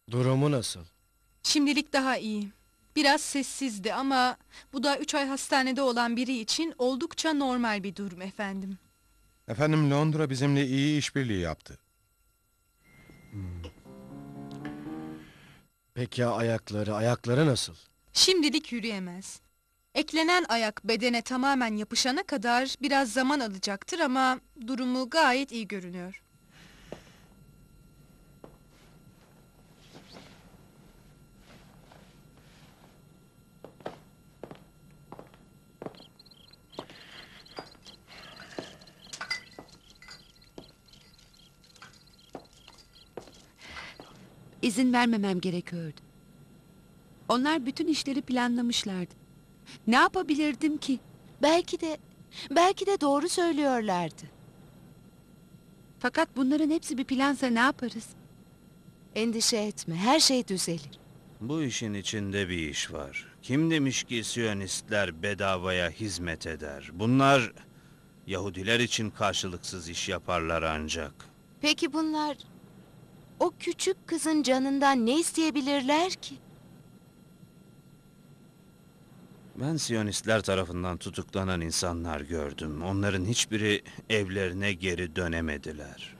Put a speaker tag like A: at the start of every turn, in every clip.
A: Durumu nasıl?
B: Şimdilik daha iyi. Biraz sessizdi ama bu da 3 ay hastanede olan biri için oldukça normal bir durum efendim.
C: Efendim, Londra bizimle iyi işbirliği yaptı.
A: Peki ya ayakları nasıl?
B: Şimdilik yürüyemez. Eklenen ayak bedene tamamen yapışana kadar biraz zaman alacaktır ama durumu gayet iyi görünüyor.
D: İzin vermemem gerekiyordu. Onlar bütün işleri planlamışlardı. Ne yapabilirdim ki?
E: Belki de doğru söylüyorlardı.
D: Fakat bunların hepsi bir plansa ne yaparız?
E: Endişe etme, her şey düzelir.
F: Bu işin içinde bir iş var. Kim demiş ki Siyonistler bedavaya hizmet eder? Bunlar Yahudiler için karşılıksız iş yaparlar ancak.
E: Peki bunlar o küçük kızın canından ne isteyebilirler ki?
F: Ben Siyonistler tarafından tutuklanan insanlar gördüm. Onların hiçbiri evlerine geri dönemediler.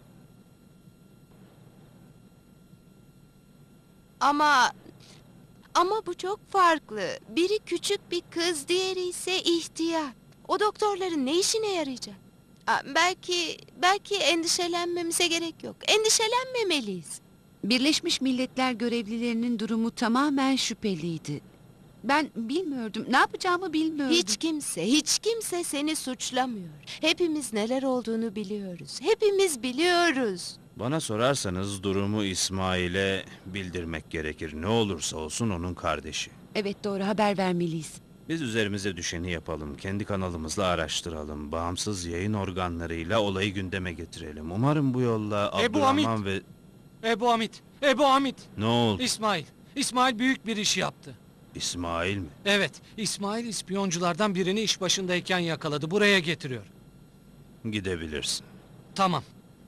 E: Ama bu çok farklı. Biri küçük bir kız, diğeri ise ihtiyar. O doktorların ne işine yarayacak? Belki endişelenmemize gerek yok. Endişelenmemeliyiz.
D: Birleşmiş Milletler görevlilerinin durumu tamamen şüpheliydi. Ben bilmiyordum. Ne yapacağımı bilmiyordum.
E: Hiç kimse seni suçlamıyor. Hepimiz neler olduğunu biliyoruz. Hepimiz biliyoruz.
F: Bana sorarsanız durumu İsmail'e bildirmek gerekir. Ne olursa olsun onun kardeşi.
D: Evet, doğru, haber vermeliyiz.
F: Biz üzerimize düşeni yapalım. Kendi kanalımızla araştıralım. Bağımsız yayın organlarıyla olayı gündeme getirelim. Umarım bu yolla
G: Ebu
F: Abdurrahman
G: Hamid!
F: ve...
G: Ebu Hamid!
F: Ne oldu?
G: İsmail büyük bir iş yaptı.
F: İsmail mi?
G: Evet, İsmail ispiyonculardan birini iş başındayken yakaladı. Buraya getiriyor.
F: Gidebilirsin.
G: Tamam.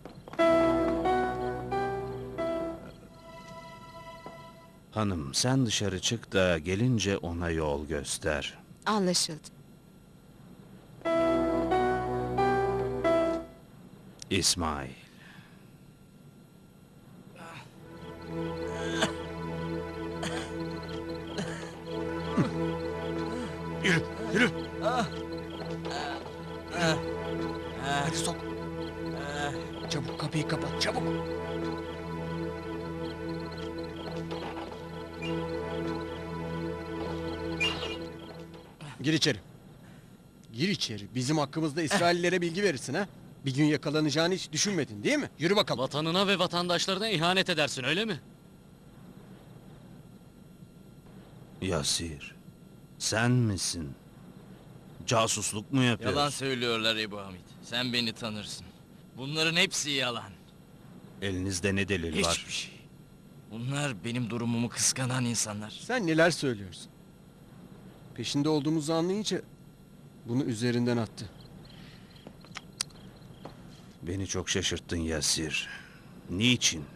F: Hanım, sen dışarı çık da gelince ona yol göster.
E: Anlaşıldı.
F: İsmail.
A: Yürü.
G: Hadi sok. Çabuk kapıyı kapat, çabuk.
A: Gir içeri. Gir içeri. Bizim hakkımızda İsraillilere bilgi verirsin ha. Bir gün yakalanacağını hiç düşünmedin değil mi? Yürü bakalım.
H: Vatanına ve vatandaşlarına ihanet edersin, öyle mi?
F: Yasir. Sen misin? Casusluk mu yapıyorsun?
H: Yalan söylüyorlar Ebu Hamid. Sen beni tanırsın. Bunların hepsi yalan.
F: Elinizde ne delil var?
H: Hiçbir şey. Bunlar benim durumumu kıskanan insanlar.
A: Sen neler söylüyorsun? Peşinde olduğumuzu anlayınca bunu üzerinden attı.
F: Beni çok şaşırttın Yasir. Niçin?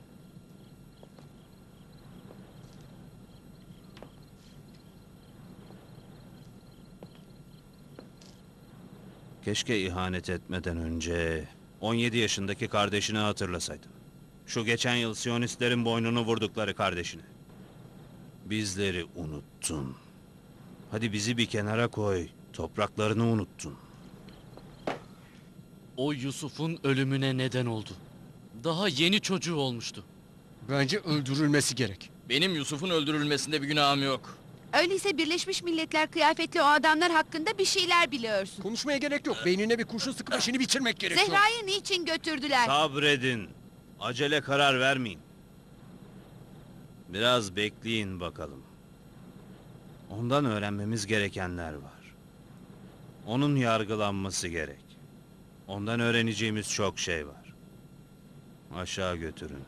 F: Keşke ihanet etmeden önce 17 yaşındaki kardeşini hatırlasaydın. Şu geçen yıl Siyonistlerin boynunu vurdukları kardeşini. Bizleri unuttun. Hadi bizi bir kenara koy. Topraklarını unuttun.
H: O Yusuf'un ölümüne neden oldu. Daha yeni çocuğu olmuştu.
A: Bence öldürülmesi gerek.
H: Benim Yusuf'un öldürülmesinde bir günahım yok.
D: Öyleyse Birleşmiş Milletler kıyafetli o adamlar hakkında bir şeyler biliyorsun.
A: Konuşmaya gerek yok. Beynine bir kurşun sıkıp işini bitirmek gerekiyor.
D: Zehra'yı niçin götürdüler?
F: Sabredin. Acele karar vermeyin. Biraz bekleyin bakalım. Ondan öğrenmemiz gerekenler var. Onun yargılanması gerek. Ondan öğreneceğimiz çok şey var. Aşağı götürün.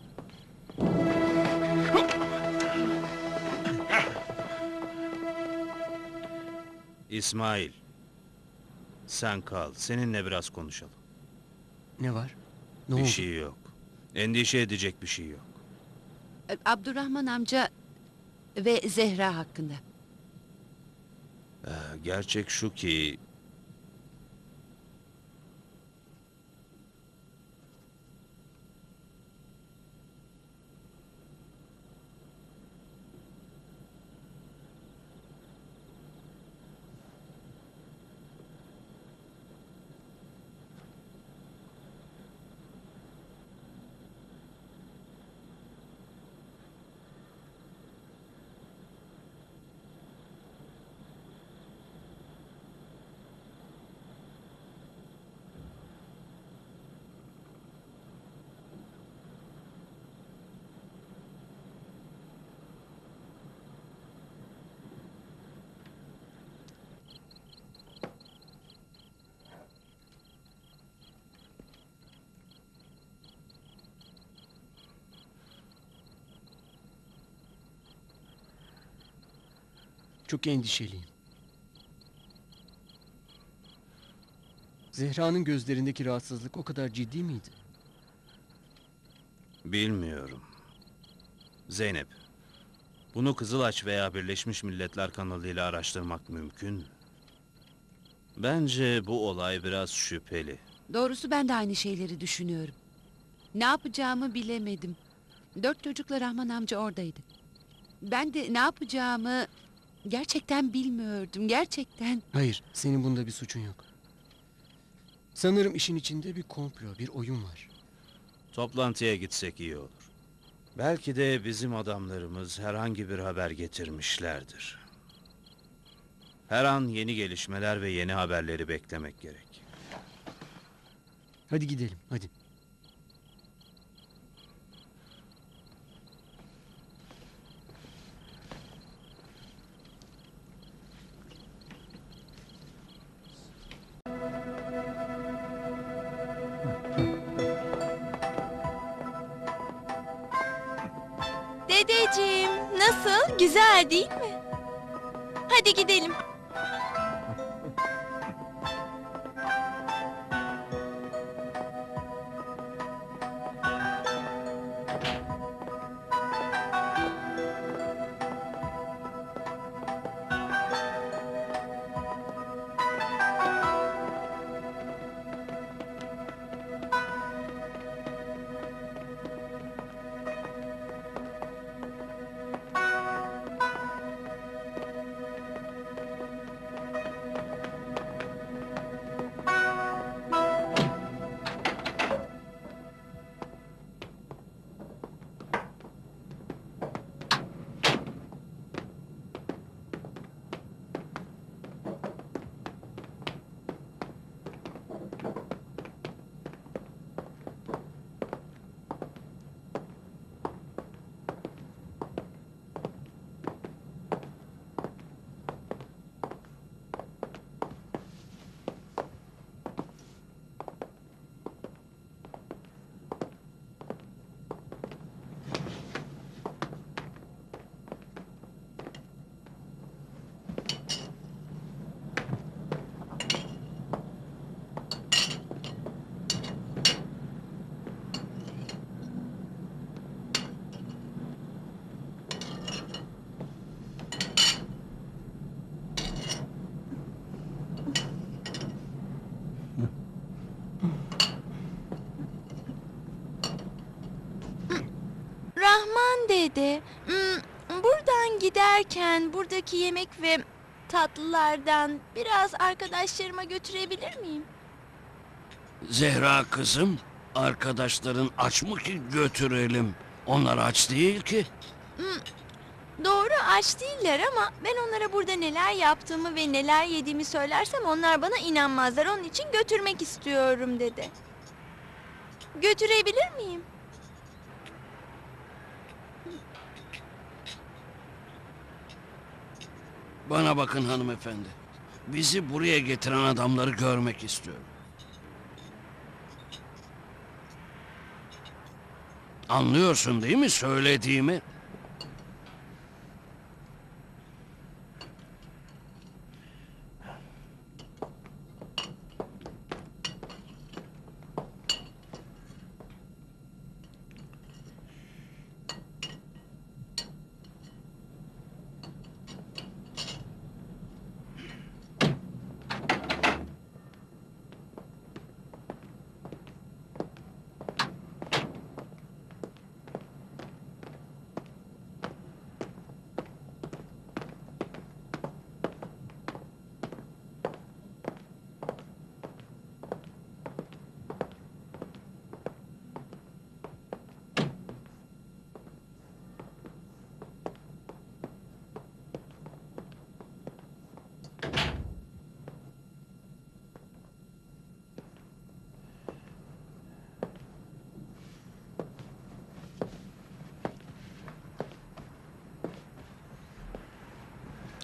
F: İsmail. Sen kal. Seninle biraz konuşalım.
A: Ne var? Ne
F: Bir
A: oldu?
F: şey yok. Endişe edecek bir şey yok.
D: Abdurrahman amca ve Zehra hakkında.
F: Gerçek şu ki...
A: Çok endişeliyim. Zehra'nın gözlerindeki rahatsızlık o kadar ciddi miydi?
F: Bilmiyorum. Zeynep, bunu Kızılaç veya Birleşmiş Milletler kanalıyla araştırmak mümkün mü? Bence bu olay biraz şüpheli.
D: Doğrusu ben de aynı şeyleri düşünüyorum. Ne yapacağımı bilemedim. 4 çocukla Rahman amca oradaydı. Ben de ne yapacağımı gerçekten bilmiyordum. Gerçekten.
A: Hayır, senin bunda bir suçun yok. Sanırım işin içinde bir komplo, bir oyun var.
F: Toplantıya gitsek iyi olur. Belki de bizim adamlarımız herhangi bir haber getirmişlerdir. Her an yeni gelişmeler ve yeni haberleri beklemek gerek.
A: Hadi gidelim, hadi.
E: Dedeciğim, nasıl? Güzel değil mi? Hadi gidelim. Rahman dede, buradan giderken buradaki yemek ve tatlılardan biraz arkadaşlarıma götürebilir miyim?
I: Zehra kızım, arkadaşların aç mı ki götürelim? Onlar aç değil ki.
E: Doğru, aç değiller ama ben onlara burada neler yaptığımı ve neler yediğimi söylersem onlar bana inanmazlar. Onun için götürmek istiyorum dede. Götürebilir miyim?
I: Bana bakın hanımefendi. Bizi buraya getiren adamları görmek istiyorum. Anlıyorsun değil mi söylediğimi?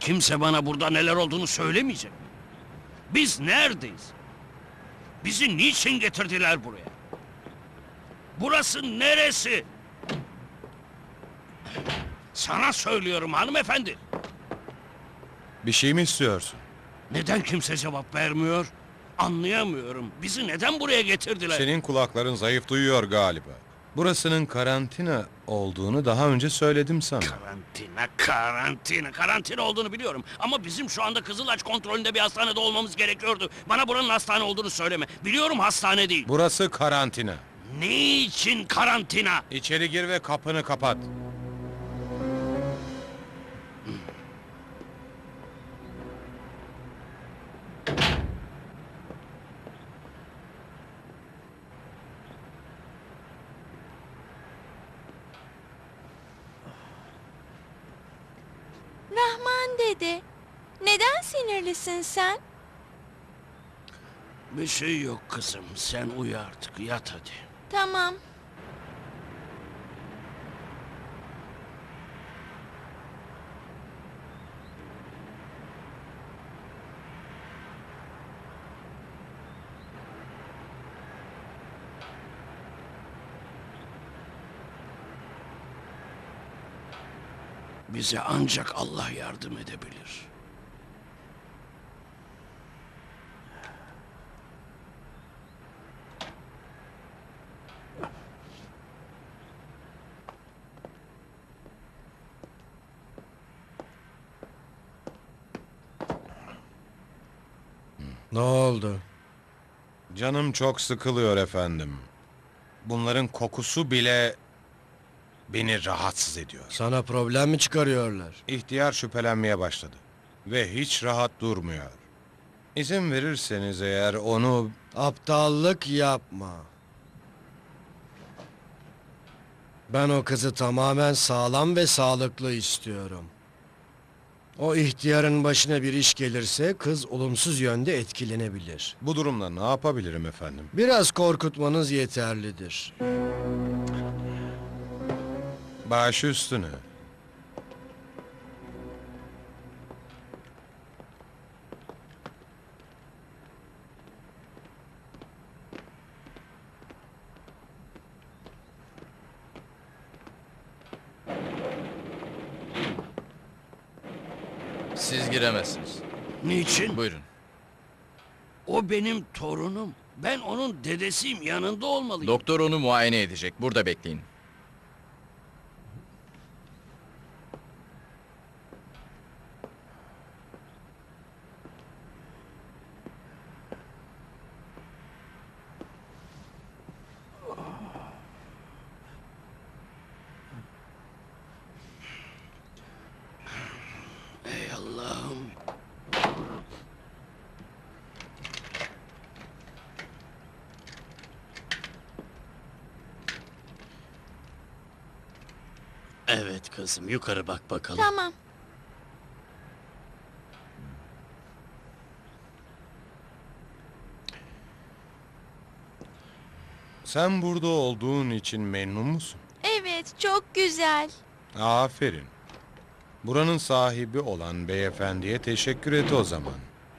I: Kimse bana burada neler olduğunu söylemeyecek. Biz neredeyiz? Bizi niçin getirdiler buraya? Burası neresi? Sana söylüyorum hanımefendi.
C: Bir şey mi istiyorsun?
I: Neden kimse cevap vermiyor? Anlayamıyorum. Bizi neden buraya getirdiler?
C: Senin kulakların zayıf duyuyor galiba. Burasının karantina olduğunu daha önce söyledim sana.
I: Karantina olduğunu biliyorum. Ama bizim şu anda Kızılaç kontrolünde bir hastanede olmamız gerekiyordu. Bana buranın hastane olduğunu söyleme. Biliyorum hastane değil.
C: Burası karantina.
I: Niçin karantina?
C: İçeri gir ve kapını kapat.
E: Rahman dede, neden sinirlisin sen?
I: Bir şey yok kızım. Sen uyu artık. Yat hadi.
E: Tamam.
I: Bize ancak Allah yardım edebilir.
J: Ne oldu?
C: Canım çok sıkılıyor efendim. Bunların kokusu bile beni rahatsız ediyor.
J: Sana problem mi çıkarıyorlar?
C: İhtiyar şüphelenmeye başladı. Ve hiç rahat durmuyor. İzin verirseniz eğer onu...
J: Aptallık yapma. Ben o kızı tamamen sağlam ve sağlıklı istiyorum. O ihtiyarın başına bir iş gelirse kız olumsuz yönde etkilenebilir.
C: Bu durumda ne yapabilirim efendim?
J: Biraz korkutmanız yeterlidir.
C: Baş üstüne.
K: Siz giremezsiniz.
I: Niçin?
K: Buyurun.
I: O benim torunum. Ben onun dedesiyim. Yanında olmalıyım.
K: Doktor onu muayene edecek. Burada bekleyin.
I: Ey Allah'ım.
H: Evet kızım, yukarı bak bakalım.
E: Tamam.
C: Sen burada olduğun için memnun musun?
E: Evet, çok güzel.
C: Aferin. Buranın sahibi olan beyefendiye teşekkür et o zaman.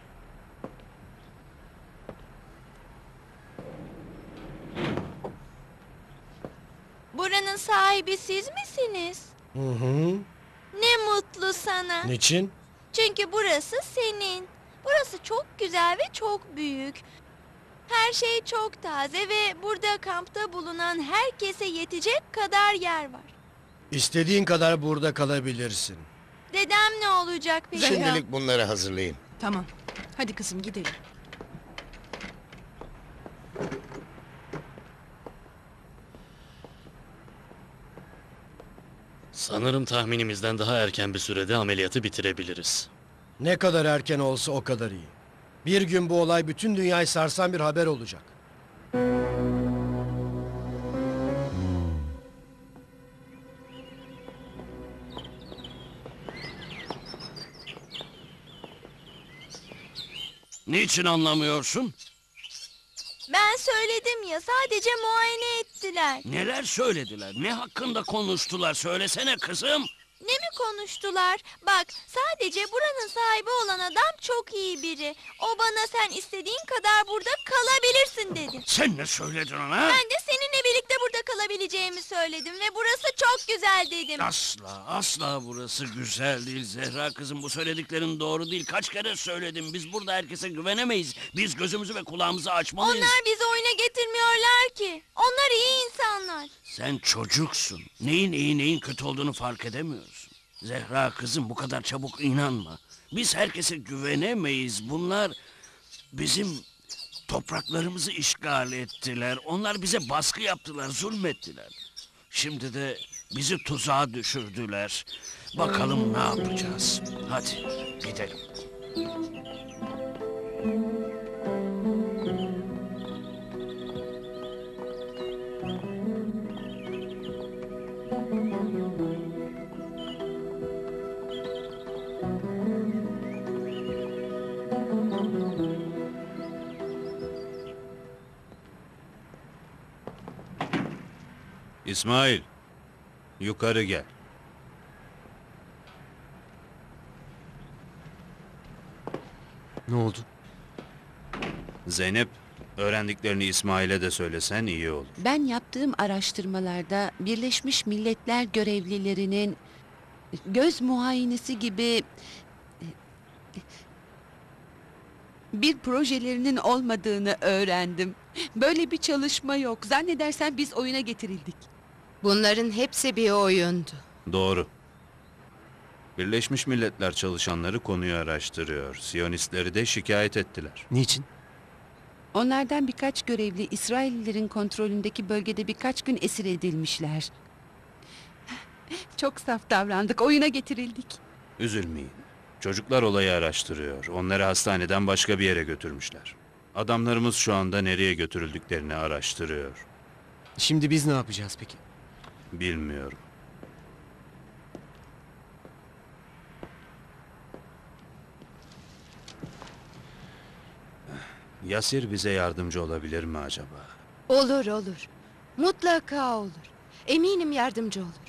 E: Buranın sahibi siz misiniz?
J: Hı hı.
E: Ne mutlu sana.
J: Niçin?
E: Çünkü burası senin. Burası çok güzel ve çok büyük. Her şey çok taze ve burada kampta bulunan herkese yetecek kadar yer var.
J: İstediğin kadar burada kalabilirsin.
E: Dedem ne olacak peki?
B: Zehra.
L: Bunları hazırlayın.
B: Tamam. Hadi kızım gidelim.
H: Sanırım tahminimizden daha erken bir sürede ameliyatı bitirebiliriz.
J: Ne kadar erken olsa o kadar iyi. Bir gün bu olay bütün dünyayı sarsan bir haber olacak.
I: Niçin anlamıyorsun?
E: Ben söyledim ya, sadece muayene ettiler.
I: Neler söylediler? Ne hakkında konuştular? Söylesene kızım.
E: Ne mi
L: konuştular. Bak, sadece buranın sahibi olan adam çok iyi biri. O bana sen istediğin kadar burada kalabilirsin dedi.
I: Sen ne söyledin ona?
L: Ben de seninle birlikte burada kalabileceğimi söyledim ve burası çok güzel dedim.
I: Asla burası güzel değil Zehra kızım. Bu söylediklerin doğru değil. Kaç kere söyledim. Biz burada herkese güvenemeyiz. Biz gözümüzü ve kulağımızı açmalıyız.
L: Onlar bizi oyuna getirmiyorlar ki. Onlar iyi insanlar.
I: Sen çocuksun. Neyin iyi neyin kötü olduğunu fark edemiyorsun. Zehra kızım bu kadar çabuk inanma. Biz herkese güvenemeyiz. Bunlar bizim topraklarımızı işgal ettiler. Onlar bize baskı yaptılar, zulmettiler. Şimdi de bizi tuzağa düşürdüler. Bakalım ne yapacağız. Hadi gidelim.
F: İsmail, yukarı gel.
A: Ne oldu?
F: Zeynep, öğrendiklerini İsmail'e de söylesen iyi olur.
D: Ben yaptığım araştırmalarda Birleşmiş Milletler görevlilerinin göz muayenesi gibi bir projelerinin olmadığını öğrendim. Böyle bir çalışma yok. Zannedersen biz oyuna getirildik.
E: Bunların hepsi bir oyundu.
F: Doğru. Birleşmiş Milletler çalışanları konuyu araştırıyor. Siyonistleri de şikayet ettiler.
A: Niçin?
D: Onlardan birkaç görevli İsraillilerin kontrolündeki bölgede birkaç gün esir edilmişler. Çok saf davrandık. Oyuna getirildik.
F: Üzülmeyin. Çocuklar olayı araştırıyor. Onları hastaneden başka bir yere götürmüşler. Adamlarımız şu anda nereye götürüldüklerini araştırıyor.
A: Şimdi biz ne yapacağız peki?
F: Bilmiyorum. Yasir bize yardımcı olabilir mi acaba?
E: Olur olur. Mutlaka olur. Eminim yardımcı olur.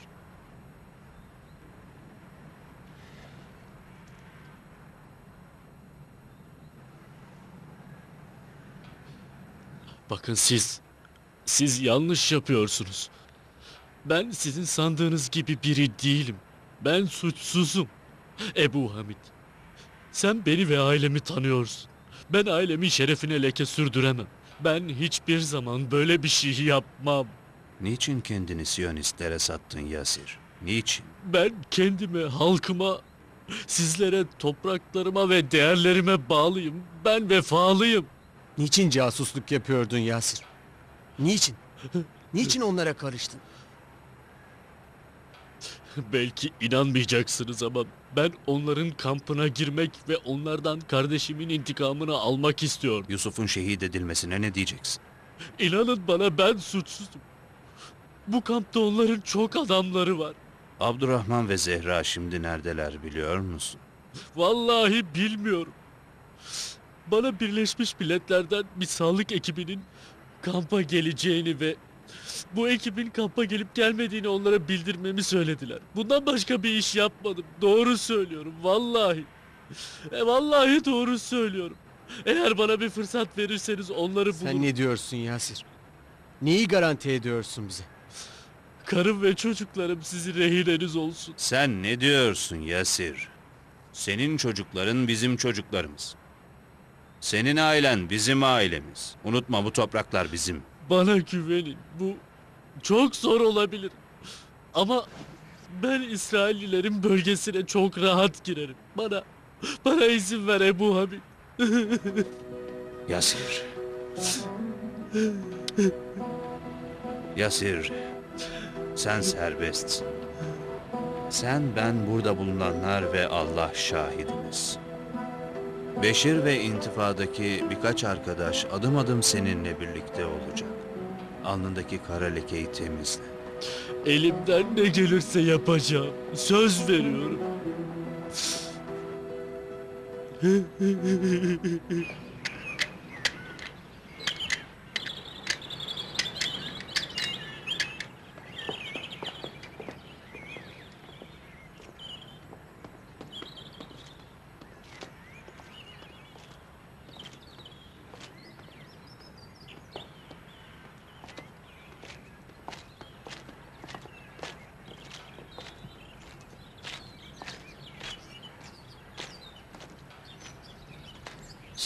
H: Bakın siz yanlış yapıyorsunuz. Ben sizin sandığınız gibi biri değilim. Ben suçsuzum. Ebu Hamid. Sen beni ve ailemi tanıyorsun. Ben ailemin şerefine leke sürdüremem. Ben hiçbir zaman böyle bir şey yapmam.
F: Niçin kendini Siyonistlere sattın Yasir? Niçin?
H: Ben kendime, halkıma, sizlere, topraklarıma ve değerlerime bağlıyım. Ben vefalıyım.
A: Niçin casusluk yapıyordun Yasir? Niçin? Niçin onlara karıştın?
H: Belki inanmayacaksınız ama ben onların kampına girmek ve onlardan kardeşimin intikamını almak istiyorum.
F: Yusuf'un şehit edilmesine ne diyeceksin?
H: İnanın bana, ben suçsuzum. Bu kampta onların çok adamları var.
F: Abdurrahman ve Zehra şimdi neredeler biliyor musun?
H: Vallahi bilmiyorum. Bana Birleşmiş Milletler'den bir sağlık ekibinin kampa geleceğini ve bu ekibin kampa gelip gelmediğini onlara bildirmemi söylediler. Bundan başka bir iş yapmadım. Doğru söylüyorum vallahi. Vallahi doğru söylüyorum. Eğer bana bir fırsat verirseniz onları bulurum.
A: Sen ne diyorsun Yasir? Neyi garanti ediyorsun bize?
H: Karım ve çocuklarım sizin rehineniz olsun.
F: Sen ne diyorsun Yasir? Senin çocukların bizim çocuklarımız. Senin ailen bizim ailemiz. Unutma, bu topraklar bizim.
H: Bana güvenin. Bu çok zor olabilir. Ama ben İsraillilerin bölgesine çok rahat girerim. Bana izin ver Ebu Hamid.
F: Yasir. Yasir. Sen serbestsin. Sen, ben, burada bulunanlar ve Allah şahidimiz. Beşir ve intifadaki birkaç arkadaş adım adım seninle birlikte olacak. Alnındaki kara lekeyi temizle.
H: Elimden ne gelirse yapacağım. Söz veriyorum.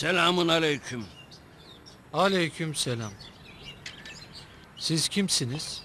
I: Selamun aleyküm.
G: Aleykümselam. Siz kimsiniz?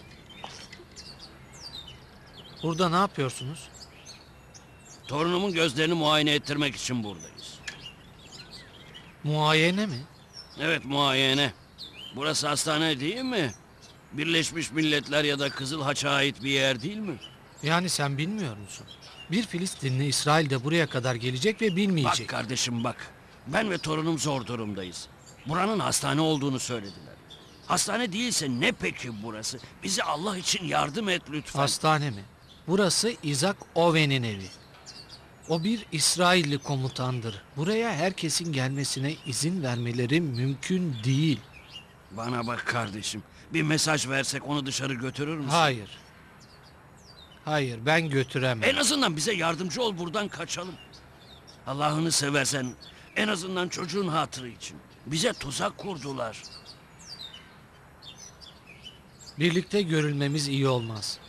G: Burada ne yapıyorsunuz?
I: Torunumun gözlerini muayene ettirmek için buradayız.
G: Muayene mi?
I: Evet, muayene. Burası hastane değil mi? Birleşmiş Milletler ya da Kızıl Haç'a ait bir yer değil mi?
G: Yani sen bilmiyor musun? Bir Filistinli İsrail'de buraya kadar gelecek ve bilmeyecek.
I: Bak kardeşim bak. Ben ve torunum zor durumdayız. Buranın hastane olduğunu söylediler. Hastane değilse ne peki burası? Bize Allah için yardım et lütfen.
G: Hastane mi? Burası İzak Owen'in evi. O bir İsrailli komutandır. Buraya herkesin gelmesine izin vermeleri mümkün değil.
I: Bana bak kardeşim. Bir mesaj versek onu dışarı götürür müsün?
G: Hayır. Hayır, ben götüremem.
I: En azından bize yardımcı ol, buradan kaçalım. Allah'ını seversen en azından çocuğun hatırı için. Bize tuzak kurdular.
G: Birlikte görülmemiz iyi olmaz.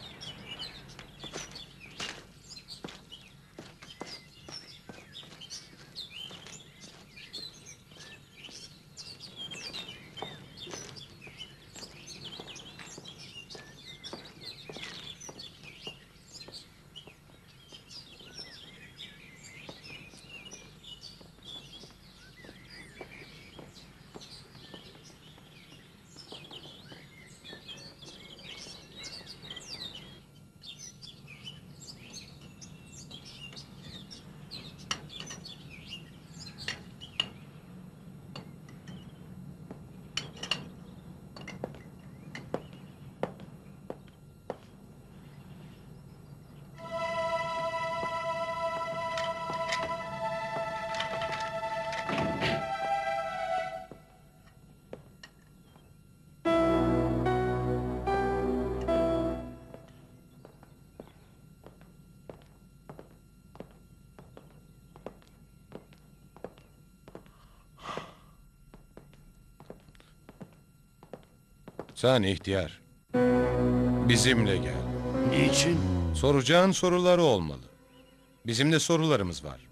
C: Sen ihtiyar. Bizimle gel.
I: Niçin?
C: Soracağın soruları olmalı. Bizim de sorularımız var.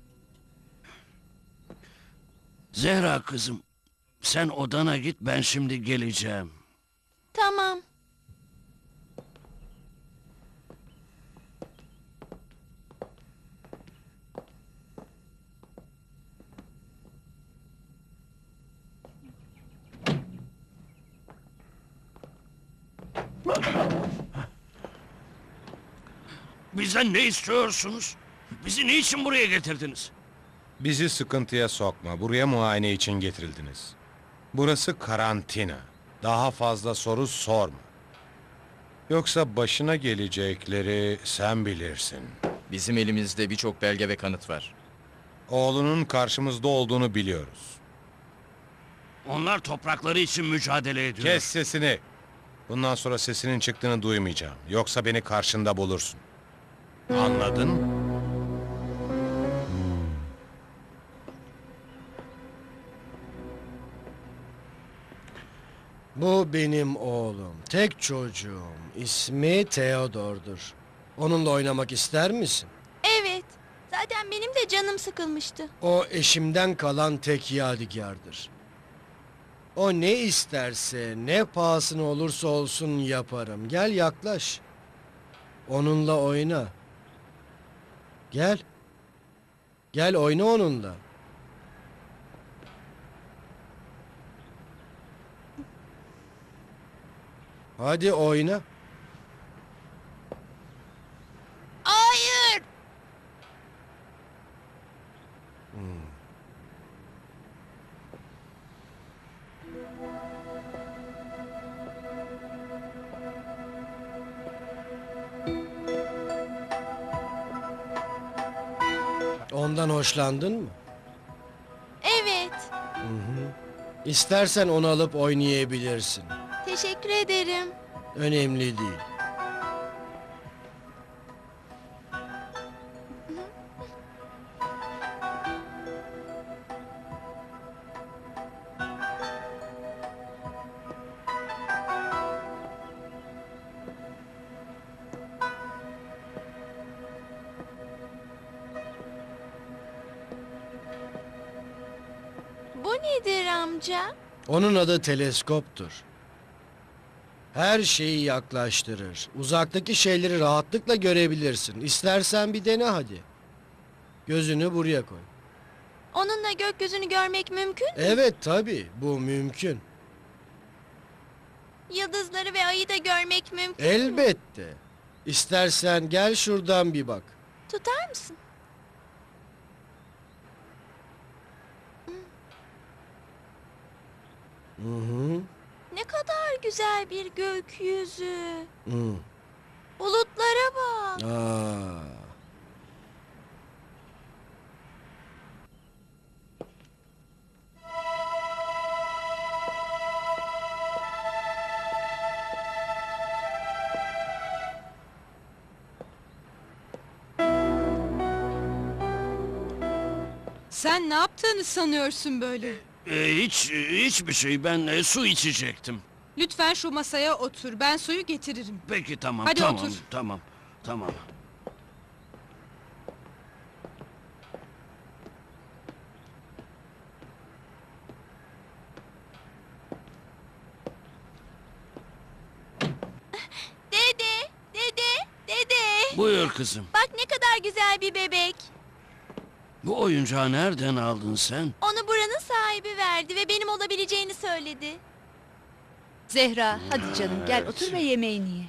I: Zehra kızım, sen odana git, ben şimdi geleceğim.
L: Tamam.
I: Bizden ne istiyorsunuz? Bizi niçin buraya getirdiniz?
C: Bizi sıkıntıya sokma. Buraya muayene için getirildiniz. Burası karantina. Daha fazla soru sorma. Yoksa başına gelecekleri sen bilirsin.
K: Bizim elimizde birçok belge ve kanıt var.
C: Oğlunun karşımızda olduğunu biliyoruz.
I: Onlar toprakları için mücadele ediyor.
C: Kes sesini. Bundan sonra sesinin çıktığını duymayacağım. Yoksa beni karşında bulursun. Anladın?
J: Bu benim oğlum, tek çocuğum. İsmi Theodor'dur. Onunla oynamak ister misin?
L: Evet. Zaten benim de canım sıkılmıştı.
J: O eşimden kalan tek yadigardır. O ne isterse, ne pahasına olursa olsun yaparım. Gel yaklaş. Onunla oyna. Gel. Gel oyna onunla. Hadi oyna.
L: Hayır.
J: Ondan hoşlandın mı?
L: Evet.
J: İstersen onu alıp oynayabilirsin.
L: Teşekkür ederim.
J: Önemli değil.
L: nedir amca?
J: Onun adı teleskoptur. Her şeyi yaklaştırır. Uzaktaki şeyleri rahatlıkla görebilirsin. İstersen bir dene hadi. Gözünü buraya koy.
L: Onunla gökyüzünü görmek mümkün mü?
J: Evet tabii, bu mümkün.
L: Yıldızları ve ayı da görmek mümkün mü?
J: Elbette. İstersen gel şuradan bir bak.
L: Tutar mısın?
J: Hı hı.
L: Ne kadar güzel bir gökyüzü.
J: Hı.
L: Bulutlara bak.
J: Aa.
B: Sen ne yaptığını sanıyorsun böyle?
I: Hiçbir şey. Ben su içecektim.
B: Lütfen şu masaya otur. Ben suyu getiririm.
I: Peki tamam.
B: Hadi
I: tamam,
B: otur.
I: Tamam.
L: Dede.
I: Buyur kızım.
L: Bak ne kadar güzel bir bebek.
I: Bu oyuncağı nereden aldın sen?
L: Onu buranın sahibi verdi ve benim olabileceğini söyledi.
M: Zehra, hadi canım gel otur ve yemeğini ye.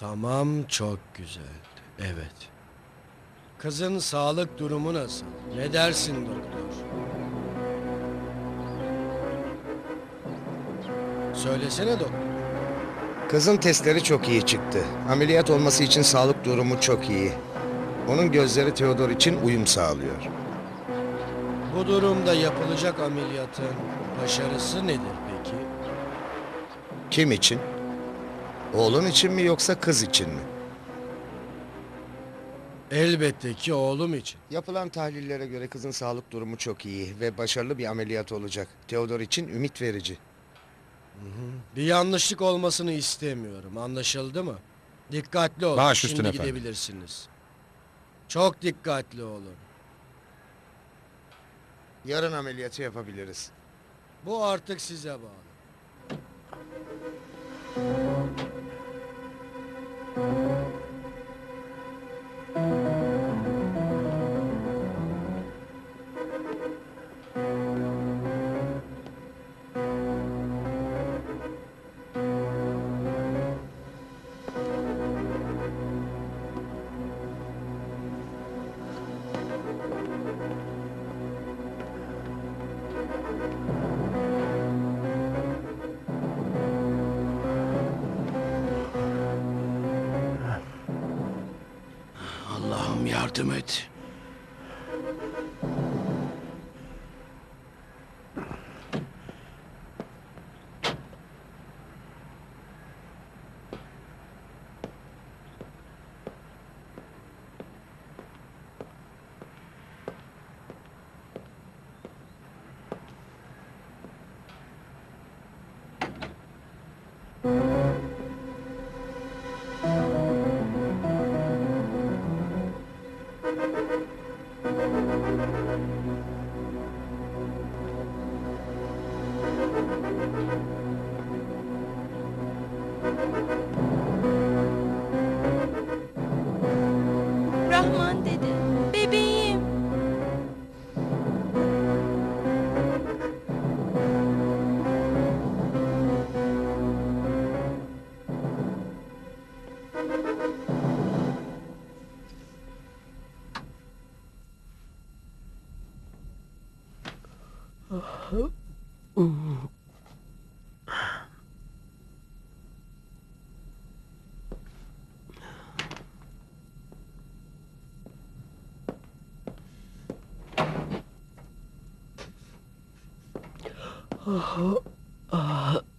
J: Tamam, çok güzel. Evet. Kızın sağlık durumu nasıl? Ne dersin doktor? Söylesene doktor.
N: Kızın testleri çok iyi çıktı. Ameliyat olması için sağlık durumu çok iyi. Onun gözleri Theodor için uyum sağlıyor.
J: Bu durumda yapılacak ameliyatın başarısı nedir peki?
N: Kim için? Oğlun için mi yoksa kız için mi?
J: Elbette ki oğlum için.
N: Yapılan tahlillere göre kızın sağlık durumu çok iyi ve başarılı bir ameliyat olacak. Theodor için ümit verici.
J: Bir yanlışlık olmasını istemiyorum. Anlaşıldı mı? Dikkatli olun.
C: Baş
J: Şimdi
C: üstüne efendim.
J: gidebilirsiniz. Çok dikkatli olun.
N: Yarın ameliyatı yapabiliriz.
J: Bu artık size bağlı.
I: Allah'ım yardım et.
L: Rahman dede, bebeğim.
I: Ah,